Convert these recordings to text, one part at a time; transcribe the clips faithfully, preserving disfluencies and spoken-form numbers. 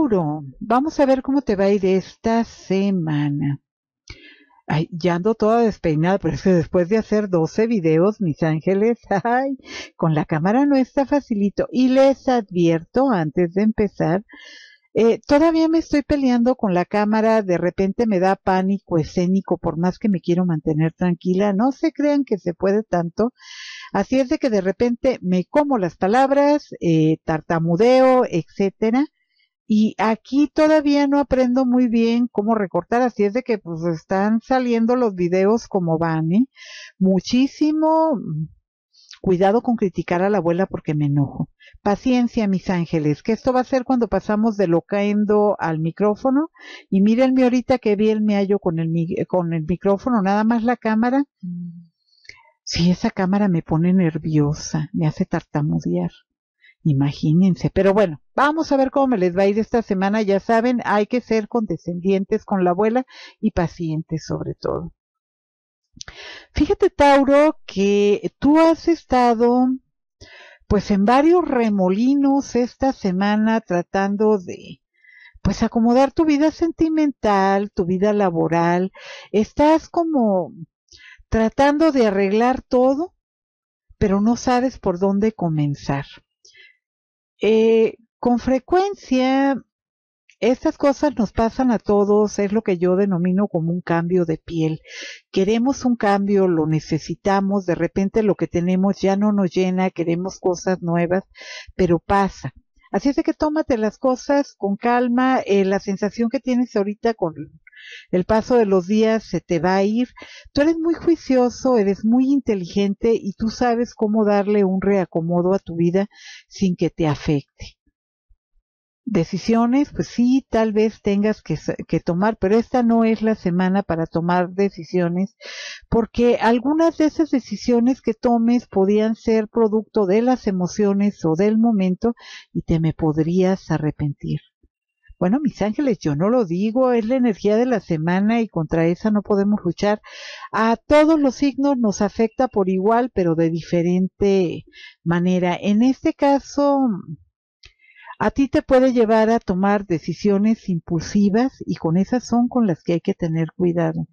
Tauro, vamos a ver cómo te va a ir esta semana. Ay, ya ando toda despeinada, pero es que después de hacer doce videos, mis ángeles, ay, con la cámara no está facilito. Y les advierto antes de empezar, eh, todavía me estoy peleando con la cámara, de repente me da pánico escénico, por más que me quiero mantener tranquila. No se crean que se puede tanto. Así es de que de repente me como las palabras, eh, tartamudeo, etcétera. Y aquí todavía no aprendo muy bien cómo recortar, así es de que pues están saliendo los videos como van, ¿eh? Muchísimo cuidado con criticar a la abuela porque me enojo. Paciencia, mis ángeles, que esto va a ser cuando pasamos de locaendo al micrófono. Y mírenme ahorita que bien me hallo con el, con el micrófono, nada más la cámara. Sí, esa cámara me pone nerviosa, me hace tartamudear. Imagínense, pero bueno, vamos a ver cómo me les va a ir esta semana. Ya saben, hay que ser condescendientes con la abuela y pacientes sobre todo. Fíjate, Tauro, que tú has estado pues en varios remolinos esta semana tratando de pues acomodar tu vida sentimental, tu vida laboral. Estás como tratando de arreglar todo, pero no sabes por dónde comenzar. Eh, con frecuencia, estas cosas nos pasan a todos, es lo que yo denomino como un cambio de piel. Queremos un cambio, lo necesitamos, de repente lo que tenemos ya no nos llena, queremos cosas nuevas, pero pasa. Así es de que tómate las cosas con calma, eh, la sensación que tienes ahorita con el paso de los días se te va a ir. Tú eres muy juicioso, eres muy inteligente y tú sabes cómo darle un reacomodo a tu vida sin que te afecte. Decisiones, pues sí, tal vez tengas que, que tomar, pero esta no es la semana para tomar decisiones, porque algunas de esas decisiones que tomes podían ser producto de las emociones o del momento y te me podrías arrepentir. Bueno, mis ángeles, yo no lo digo, es la energía de la semana y contra esa no podemos luchar. A todos los signos nos afecta por igual, pero de diferente manera. En este caso, a ti te puede llevar a tomar decisiones impulsivas y con esas son con las que hay que tener cuidado.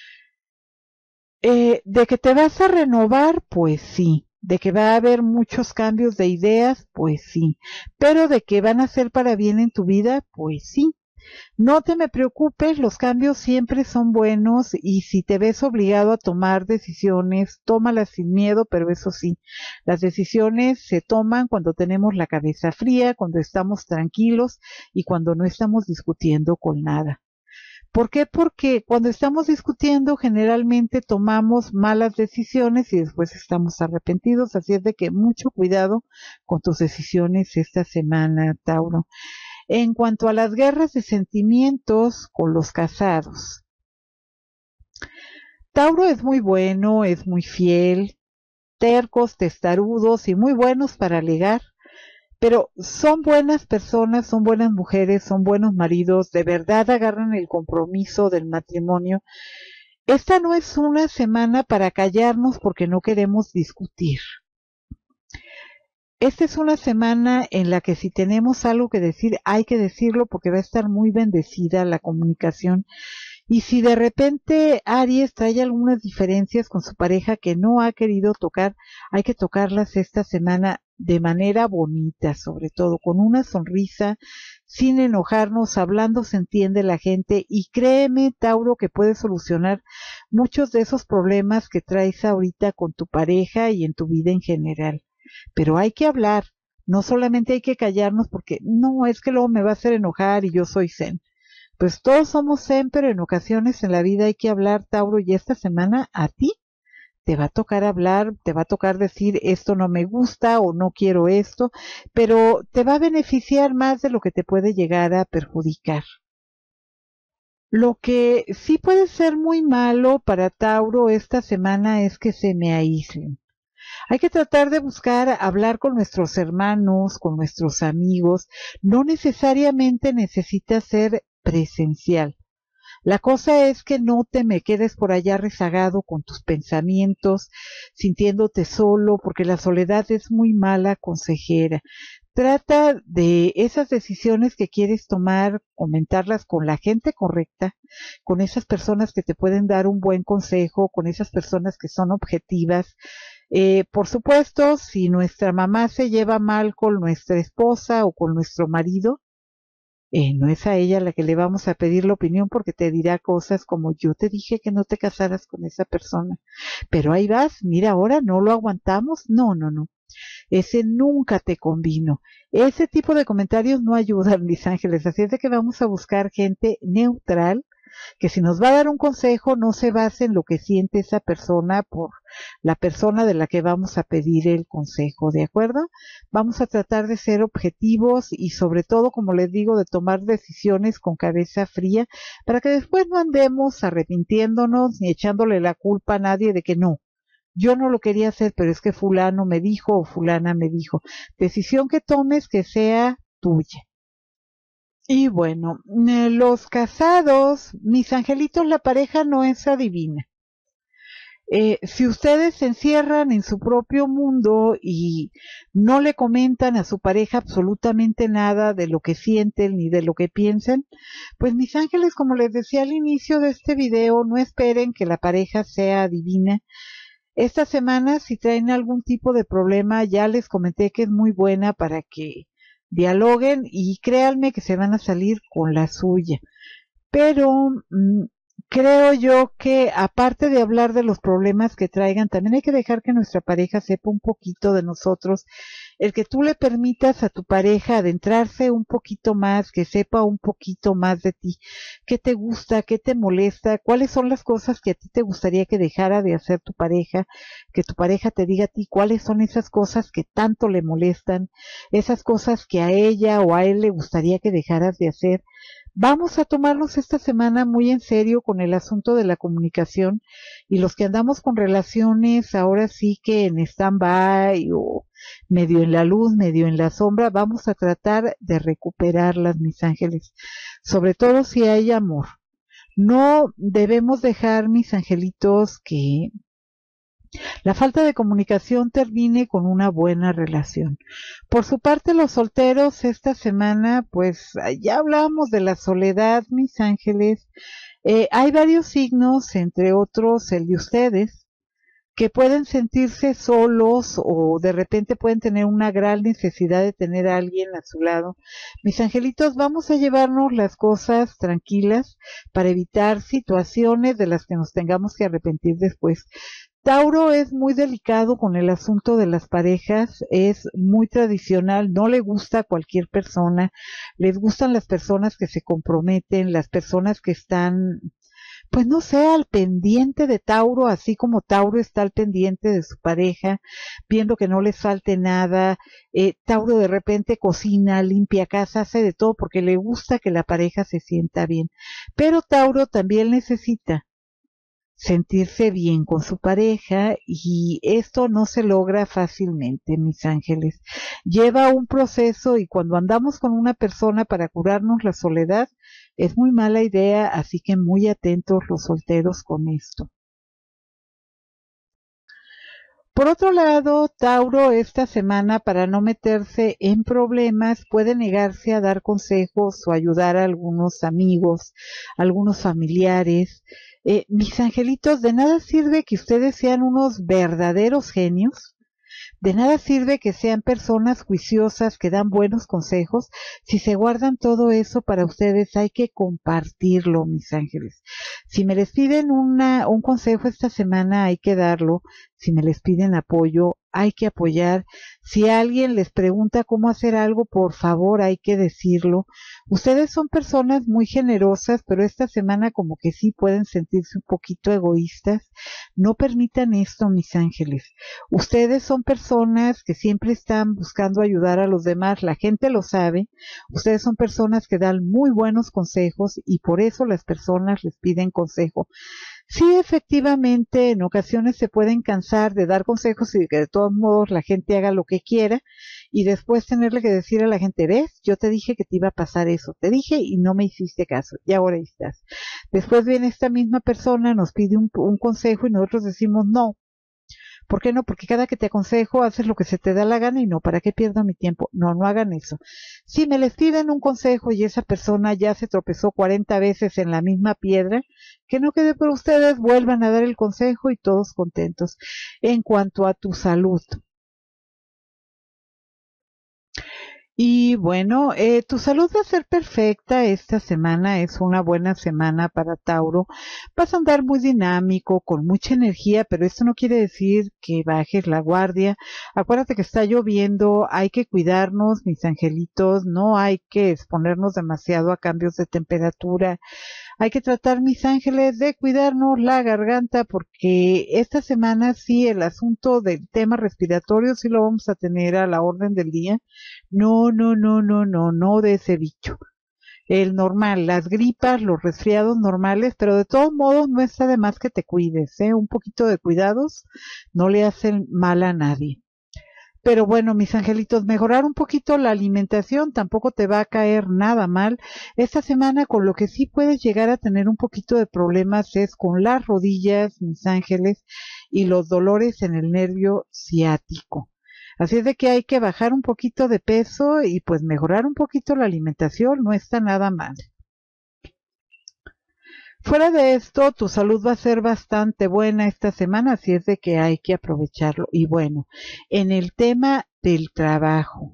Eh, ¿De que te vas a renovar? Pues sí. ¿De que va a haber muchos cambios de ideas? Pues sí. ¿Pero de que van a ser para bien en tu vida? Pues sí. No te me preocupes, los cambios siempre son buenos y si te ves obligado a tomar decisiones, tómalas sin miedo, pero eso sí, las decisiones se toman cuando tenemos la cabeza fría, cuando estamos tranquilos y cuando no estamos discutiendo con nada. ¿Por qué? Porque cuando estamos discutiendo generalmente tomamos malas decisiones y después estamos arrepentidos, así es de que mucho cuidado con tus decisiones esta semana, Tauro. En cuanto a las guerras de sentimientos con los casados, Tauro es muy bueno, es muy fiel, tercos, testarudos y muy buenos para alegar, pero son buenas personas, son buenas mujeres, son buenos maridos, de verdad agarran el compromiso del matrimonio. Esta no es una semana para callarnos porque no queremos discutir. Esta es una semana en la que si tenemos algo que decir, hay que decirlo porque va a estar muy bendecida la comunicación. Y si de repente Aries trae algunas diferencias con su pareja que no ha querido tocar, hay que tocarlas esta semana de manera bonita, sobre todo, con una sonrisa, sin enojarnos, hablando se entiende la gente y créeme, Tauro, que puedes solucionar muchos de esos problemas que traes ahorita con tu pareja y en tu vida en general. Pero hay que hablar, no solamente hay que callarnos porque no, es que luego me va a hacer enojar y yo soy zen. Pues todos somos zen, pero en ocasiones en la vida hay que hablar, Tauro, y esta semana a ti te va a tocar hablar, te va a tocar decir esto no me gusta o no quiero esto, pero te va a beneficiar más de lo que te puede llegar a perjudicar. Lo que sí puede ser muy malo para Tauro esta semana es que se me aíslen. Hay que tratar de buscar hablar con nuestros hermanos, con nuestros amigos. No necesariamente necesita ser presencial. La cosa es que no te me quedes por allá rezagado con tus pensamientos, sintiéndote solo, porque la soledad es muy mala consejera. Trata de esas decisiones que quieres tomar, comentarlas con la gente correcta, con esas personas que te pueden dar un buen consejo, con esas personas que son objetivas. Eh, por supuesto, si nuestra mamá se lleva mal con nuestra esposa o con nuestro marido, eh, no es a ella la que le vamos a pedir la opinión porque te dirá cosas como yo te dije que no te casaras con esa persona, pero ahí vas, mira ahora no lo aguantamos, no, no, no. Ese nunca te convino. Ese tipo de comentarios no ayudan, mis ángeles. Así es de que vamos a buscar gente neutral, que si nos va a dar un consejo no se base en lo que siente esa persona por la persona de la que vamos a pedir el consejo, ¿de acuerdo? Vamos a tratar de ser objetivos y sobre todo, como les digo, de tomar decisiones con cabeza fría para que después no andemos arrepintiéndonos ni echándole la culpa a nadie de que no. Yo no lo quería hacer, pero es que fulano me dijo o fulana me dijo. Decisión que tomes que sea tuya. Y bueno, eh, los casados, mis angelitos, la pareja no es adivina. Eh, si ustedes se encierran en su propio mundo y no le comentan a su pareja absolutamente nada de lo que sienten ni de lo que piensan, pues mis ángeles, como les decía al inicio de este video, no esperen que la pareja sea adivina. Esta semana, si traen algún tipo de problema, ya les comenté que es muy buena para que dialoguen y créanme que se van a salir con la suya. Pero mmm, creo yo que aparte de hablar de los problemas que traigan, también hay que dejar que nuestra pareja sepa un poquito de nosotros. El que tú le permitas a tu pareja adentrarse un poquito más, que sepa un poquito más de ti, qué te gusta, qué te molesta, cuáles son las cosas que a ti te gustaría que dejara de hacer tu pareja, que tu pareja te diga a ti cuáles son esas cosas que tanto le molestan, esas cosas que a ella o a él le gustaría que dejaras de hacer. Vamos a tomarnos esta semana muy en serio con el asunto de la comunicación y los que andamos con relaciones ahora sí que en stand-by o medio en la luz, medio en la sombra, vamos a tratar de recuperarlas, mis ángeles, sobre todo si hay amor. No debemos dejar, mis angelitos, que la falta de comunicación termine con una buena relación. Por su parte, los solteros esta semana, pues ya hablamos de la soledad, mis ángeles. Eh, hay varios signos, entre otros el de ustedes, que pueden sentirse solos o de repente pueden tener una gran necesidad de tener a alguien a su lado. Mis angelitos, vamos a llevarnos las cosas tranquilas para evitar situaciones de las que nos tengamos que arrepentir después. Tauro es muy delicado con el asunto de las parejas, es muy tradicional, no le gusta a cualquier persona, les gustan las personas que se comprometen, las personas que están, pues no sé, al pendiente de Tauro, así como Tauro está al pendiente de su pareja, viendo que no les falte nada. Eh, Tauro de repente cocina, limpia casa, hace de todo porque le gusta que la pareja se sienta bien. Pero Tauro también necesita sentirse bien con su pareja y esto no se logra fácilmente, mis ángeles. Lleva un proceso y cuando andamos con una persona para curarnos la soledad es muy mala idea, así que muy atentos los solteros con esto. Por otro lado, Tauro esta semana, para no meterse en problemas, puede negarse a dar consejos o ayudar a algunos amigos, a algunos familiares. Eh, mis angelitos, de nada sirve que ustedes sean unos verdaderos genios. De nada sirve que sean personas juiciosas que dan buenos consejos. Si se guardan todo eso para ustedes, hay que compartirlo, mis ángeles. Si me les piden una, un consejo esta semana, hay que darlo. Si me les piden apoyo, hay que apoyar. Si alguien les pregunta cómo hacer algo, por favor, hay que decirlo. Ustedes son personas muy generosas, pero esta semana como que sí pueden sentirse un poquito egoístas. No permitan esto, mis ángeles. Ustedes son personas que siempre están buscando ayudar a los demás. La gente lo sabe. Ustedes son personas que dan muy buenos consejos y por eso las personas les piden consejo. Sí, efectivamente, en ocasiones se pueden cansar de dar consejos y que de todos modos la gente haga lo que quiera y después tenerle que decir a la gente, ves, yo te dije que te iba a pasar eso, te dije y no me hiciste caso, y ahora ahí estás. Después viene esta misma persona, nos pide un, un consejo y nosotros decimos no, ¿Por qué no? Porque cada que te aconsejo haces lo que se te da la gana y no, ¿para qué pierdo mi tiempo? No, no hagan eso. Si me les piden un consejo y esa persona ya se tropezó cuarenta veces en la misma piedra, que no quede por ustedes, vuelvan a dar el consejo y todos contentos. En cuanto a tu salud, y bueno, eh, tu salud va a ser perfecta esta semana, es una buena semana para Tauro. Vas a andar muy dinámico, con mucha energía, pero esto no quiere decir que bajes la guardia. Acuérdate que está lloviendo, hay que cuidarnos, mis angelitos, no hay que exponernos demasiado a cambios de temperatura. Hay que tratar, mis ángeles, de cuidarnos la garganta porque esta semana sí el asunto del tema respiratorio sí lo vamos a tener a la orden del día. No, no, no, no, no, no de ese bicho. El normal, las gripas, los resfriados normales, pero de todos modos no está de más que te cuides, ¿eh? Un poquito de cuidados no le hacen mal a nadie. Pero bueno, mis angelitos, mejorar un poquito la alimentación tampoco te va a caer nada mal. Esta semana con lo que sí puedes llegar a tener un poquito de problemas es con las rodillas, mis ángeles, y los dolores en el nervio ciático. Así es de que hay que bajar un poquito de peso y pues mejorar un poquito la alimentación, no está nada mal. Fuera de esto, tu salud va a ser bastante buena esta semana, así es de que hay que aprovecharlo. Y bueno, en el tema del trabajo,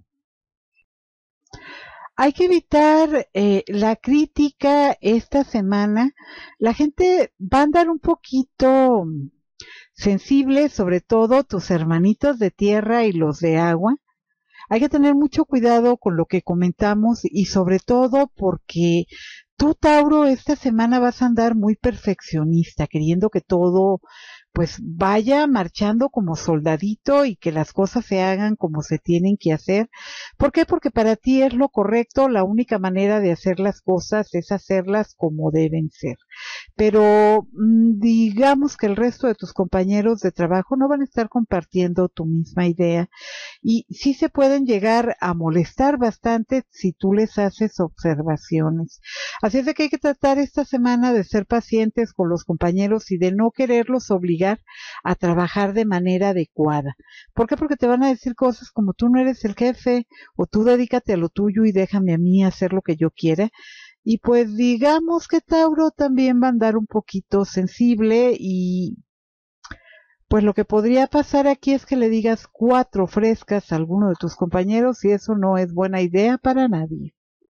hay que evitar eh, la crítica esta semana. La gente va a andar un poquito sensible, sobre todo tus hermanitos de tierra y los de agua. Hay que tener mucho cuidado con lo que comentamos y sobre todo porque tú, Tauro, esta semana vas a andar muy perfeccionista, queriendo que todo pues vaya marchando como soldadito y que las cosas se hagan como se tienen que hacer. ¿Por qué? Porque para ti es lo correcto, la única manera de hacer las cosas es hacerlas como deben ser. Pero mmm, digamos que el resto de tus compañeros de trabajo no van a estar compartiendo tu misma idea y sí se pueden llegar a molestar bastante si tú les haces observaciones. Así es de que hay que tratar esta semana de ser pacientes con los compañeros y de no quererlos obligar a trabajar de manera adecuada. ¿Por qué? Porque te van a decir cosas como tú no eres el jefe o tú dedícate a lo tuyo y déjame a mí hacer lo que yo quiera. Y pues digamos que Tauro también va a andar un poquito sensible y pues lo que podría pasar aquí es que le digas cuatro frescas a alguno de tus compañeros y eso no es buena idea para nadie.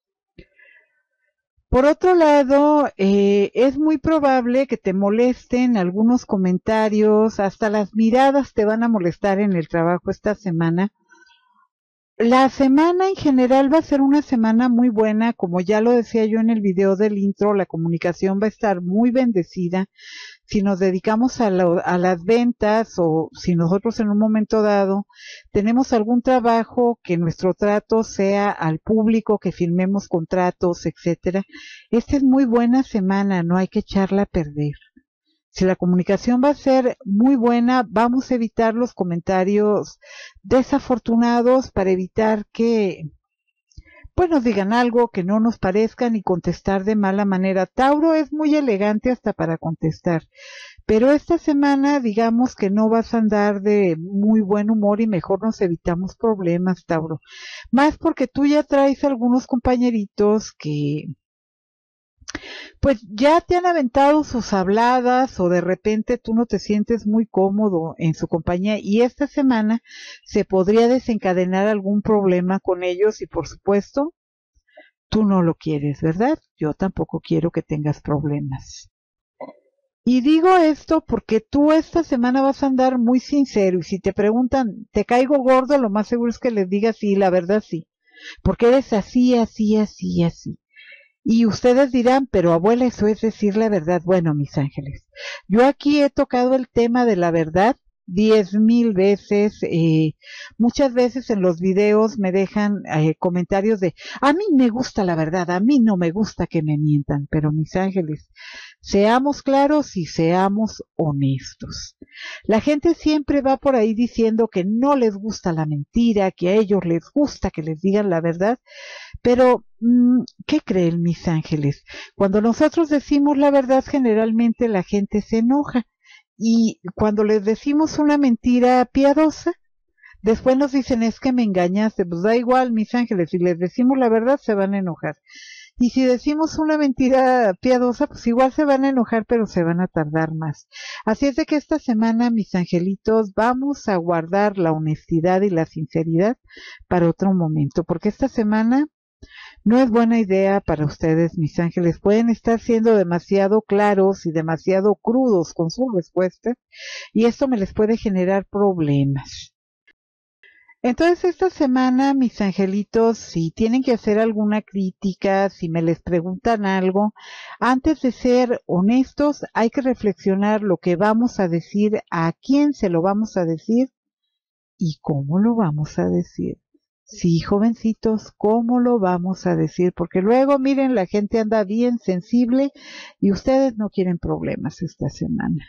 Por otro lado, eh, es muy probable que te molesten algunos comentarios, hasta las miradas te van a molestar en el trabajo esta semana. La semana en general va a ser una semana muy buena, como ya lo decía yo en el video del intro, la comunicación va a estar muy bendecida. Si nos dedicamos a, lo, a las ventas o si nosotros en un momento dado tenemos algún trabajo que nuestro trato sea al público, que firmemos contratos, etcétera. Esta es muy buena semana, no hay que echarla a perder. Si la comunicación va a ser muy buena, vamos a evitar los comentarios desafortunados para evitar que pues nos digan algo que no nos parezca ni contestar de mala manera. Tauro es muy elegante hasta para contestar, pero esta semana digamos que no vas a andar de muy buen humor y mejor nos evitamos problemas, Tauro. Más porque tú ya traes algunos compañeritos que pues ya te han aventado sus habladas o de repente tú no te sientes muy cómodo en su compañía y esta semana se podría desencadenar algún problema con ellos y por supuesto tú no lo quieres, ¿verdad? Yo tampoco quiero que tengas problemas. Y digo esto porque tú esta semana vas a andar muy sincero y si te preguntan, ¿te caigo gordo? Lo más seguro es que les digas sí, la verdad sí. Porque eres así, así, así, así. Y ustedes dirán, pero abuela, eso es decir la verdad. Bueno, mis ángeles, yo aquí he tocado el tema de la verdad diez mil veces. Eh, muchas veces en los videos me dejan eh, comentarios de, a mí me gusta la verdad, a mí no me gusta que me mientan. Pero mis ángeles, seamos claros y seamos honestos. La gente siempre va por ahí diciendo que no les gusta la mentira, que a ellos les gusta que les digan la verdad. Pero, ¿qué creen mis ángeles? Cuando nosotros decimos la verdad, generalmente la gente se enoja y cuando les decimos una mentira piadosa, después nos dicen, es que me engañaste. Pues da igual, mis ángeles, si les decimos la verdad se van a enojar. Y si decimos una mentira piadosa, pues igual se van a enojar, pero se van a tardar más. Así es de que esta semana, mis angelitos, vamos a guardar la honestidad y la sinceridad para otro momento, porque esta semana no es buena idea para ustedes, mis ángeles. Pueden estar siendo demasiado claros y demasiado crudos con su respuesta, y esto me les puede generar problemas. Entonces esta semana, mis angelitos, si tienen que hacer alguna crítica, si me les preguntan algo, antes de ser honestos, hay que reflexionar lo que vamos a decir, a quién se lo vamos a decir y cómo lo vamos a decir. Sí, jovencitos, ¿cómo lo vamos a decir? Porque luego, miren, la gente anda bien sensible y ustedes no quieren problemas esta semana.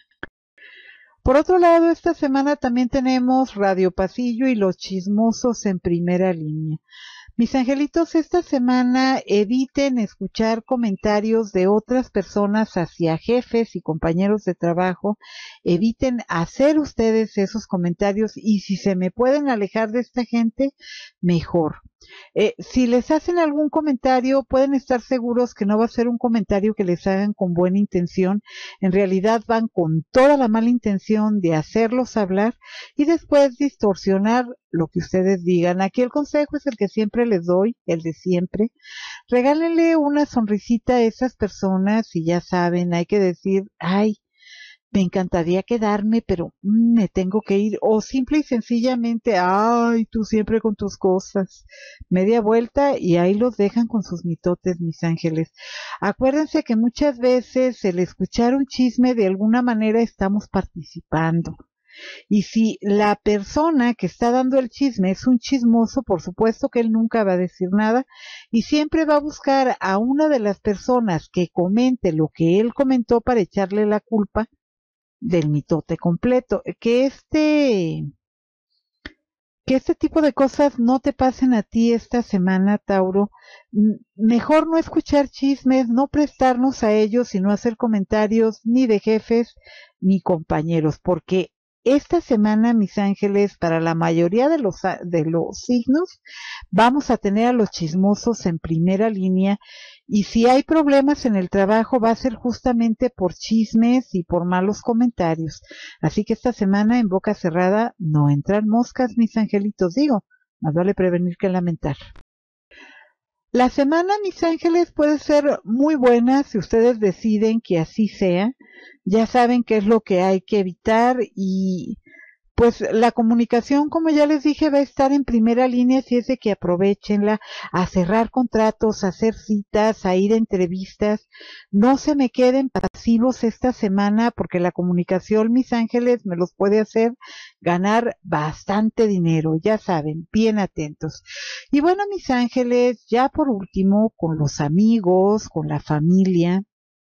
Por otro lado, esta semana también tenemos Radio Pasillo y los chismosos en primera línea. Mis angelitos, esta semana eviten escuchar comentarios de otras personas hacia jefes y compañeros de trabajo. Eviten hacer ustedes esos comentarios y si se me pueden alejar de esta gente, mejor. Eh, si les hacen algún comentario, pueden estar seguros que no va a ser un comentario que les hagan con buena intención. En realidad van con toda la mala intención de hacerlos hablar y después distorsionar lo que ustedes digan. Aquí el consejo es el que siempre les doy, el de siempre. Regálenle una sonrisita a esas personas y ya saben, hay que decir, ay, me encantaría quedarme, pero mm, me tengo que ir. O simple y sencillamente, ay, tú siempre con tus cosas. Media vuelta y ahí los dejan con sus mitotes, mis ángeles. Acuérdense que muchas veces el escuchar un chisme de alguna manera estamos participando. Y si la persona que está dando el chisme es un chismoso, por supuesto que él nunca va a decir nada y siempre va a buscar a una de las personas que comente lo que él comentó para echarle la culpa del mitote completo. Que este, que este tipo de cosas no te pasen a ti esta semana, Tauro. Mejor no escuchar chismes, no prestarnos a ellos y no hacer comentarios ni de jefes ni compañeros, porque esta semana, mis ángeles, para la mayoría de los, de los signos, vamos a tener a los chismosos en primera línea y si hay problemas en el trabajo va a ser justamente por chismes y por malos comentarios. Así que esta semana en boca cerrada no entran moscas, mis angelitos, digo, más vale prevenir que lamentar. La semana, mis ángeles, puede ser muy buena si ustedes deciden que así sea. Ya saben qué es lo que hay que evitar y pues la comunicación, como ya les dije, va a estar en primera línea, así es de que aprovechenla a cerrar contratos, a hacer citas, a ir a entrevistas. No se me queden pasivos esta semana porque la comunicación, mis ángeles, me los puede hacer ganar bastante dinero, ya saben, bien atentos. Y bueno, mis ángeles, ya por último, con los amigos, con la familia,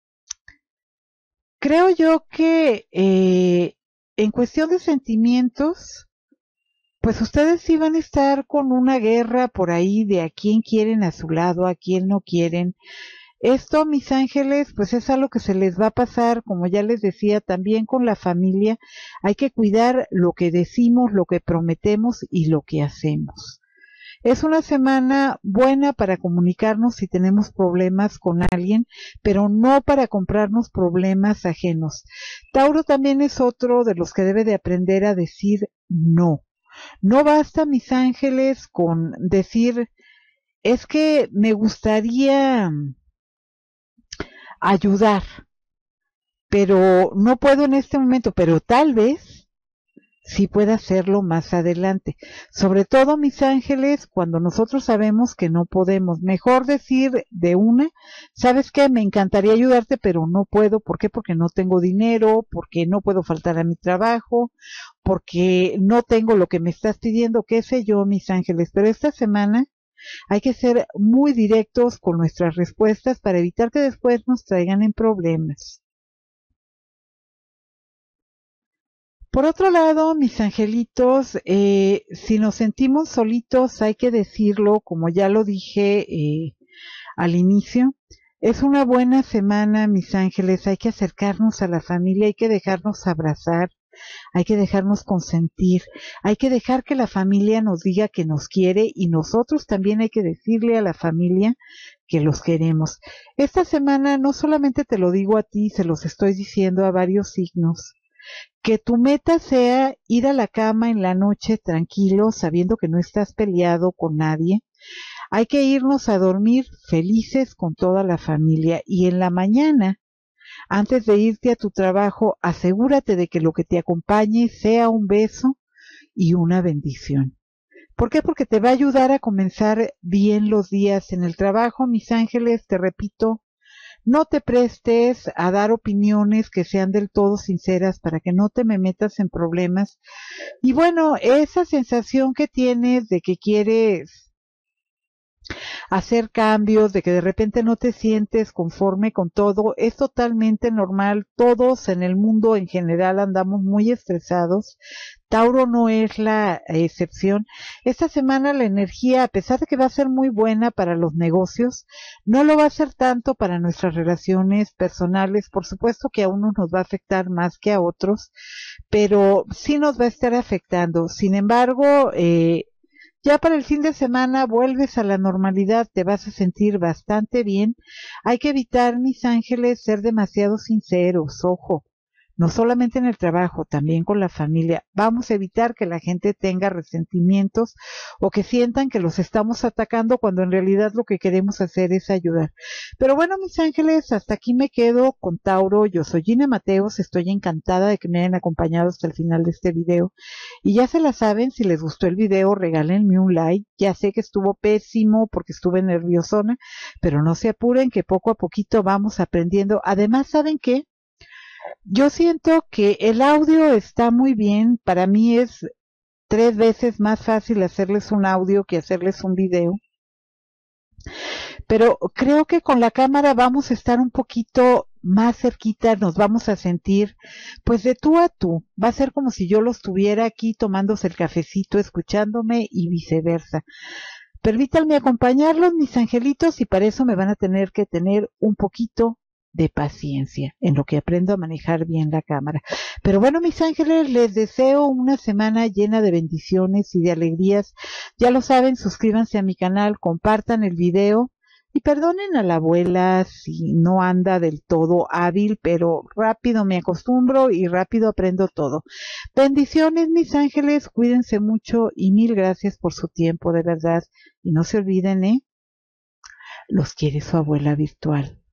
creo yo que eh, en cuestión de sentimientos, pues ustedes sí van a estar con una guerra por ahí de a quién quieren a su lado, a quién no quieren. Esto, mis ángeles, pues es algo que se les va a pasar, como ya les decía, también con la familia. Hay que cuidar lo que decimos, lo que prometemos y lo que hacemos. Es una semana buena para comunicarnos si tenemos problemas con alguien, pero no para comprarnos problemas ajenos. Tauro también es otro de los que debe de aprender a decir no. No basta, mis ángeles, con decir, es que me gustaría ayudar, pero no puedo en este momento, pero tal vez sí pueda hacerlo más adelante. Sobre todo, mis ángeles, cuando nosotros sabemos que no podemos, mejor decir de una, ¿sabes qué? Me encantaría ayudarte, pero no puedo. ¿Por qué? Porque no tengo dinero, porque no puedo faltar a mi trabajo, porque no tengo lo que me estás pidiendo, qué sé yo, mis ángeles. Pero esta semana hay que ser muy directos con nuestras respuestas para evitar que después nos traigan en problemas. Por otro lado, mis angelitos, eh, si nos sentimos solitos, hay que decirlo, como ya lo dije eh, al inicio, Es una buena semana, mis ángeles. Hay que acercarnos a la familia, hay que dejarnos abrazar, hay que dejarnos consentir, hay que dejar que la familia nos diga que nos quiere y nosotros también hay que decirle a la familia que los queremos. Esta semana no solamente te lo digo a ti, se los estoy diciendo a varios signos. Que tu meta sea ir a la cama en la noche tranquilo, sabiendo que no estás peleado con nadie. Hay que irnos a dormir felices con toda la familia y en la mañana, antes de irte a tu trabajo, asegúrate de que lo que te acompañe sea un beso y una bendición. ¿Por qué? Porque te va a ayudar a comenzar bien los días en el trabajo, mis ángeles, te repito. No te prestes a dar opiniones que sean del todo sinceras para que no te me metas en problemas. Y bueno, esa sensación que tienes de que quieres hacer cambios, de que de repente no te sientes conforme con todo, es totalmente normal. Todos en el mundo en general andamos muy estresados. Tauro no es la excepción. Esta semana la energía, a pesar de que va a ser muy buena para los negocios, no lo va a ser tanto para nuestras relaciones personales. Por supuesto que a unos nos va a afectar más que a otros, pero sí nos va a estar afectando. Sin embargo, eh, ya para el fin de semana vuelves a la normalidad, te vas a sentir bastante bien. Hay que evitar, mis ángeles, ser demasiado sinceros, ojo, no solamente en el trabajo, también con la familia. Vamos a evitar que la gente tenga resentimientos o que sientan que los estamos atacando cuando en realidad lo que queremos hacer es ayudar. Pero bueno, mis ángeles, hasta aquí me quedo con Tauro. Yo soy Gina Mateos, estoy encantada de que me hayan acompañado hasta el final de este video. Y ya se la saben, si les gustó el video, regálenme un like. Ya sé que estuvo pésimo porque estuve nerviosona, pero no se apuren que poco a poquito vamos aprendiendo. Además, ¿saben qué? Yo siento que el audio está muy bien. Para mí es tres veces más fácil hacerles un audio que hacerles un video. Pero creo que con la cámara vamos a estar un poquito más cerquita, nos vamos a sentir pues de tú a tú. Va a ser como si yo lo estuviera aquí tomándose el cafecito, escuchándome y viceversa. Permítanme acompañarlos, mis angelitos, y para eso me van a tener que tener un poquito de paciencia en lo que aprendo a manejar bien la cámara. Pero bueno, mis ángeles, les deseo una semana llena de bendiciones y de alegrías. Ya lo saben, suscríbanse a mi canal, compartan el video y perdonen a la abuela si no anda del todo hábil, pero rápido me acostumbro y rápido aprendo todo. Bendiciones, mis ángeles, cuídense mucho y mil gracias por su tiempo, de verdad. Y no se olviden, ¿eh? Los quiere su abuela virtual.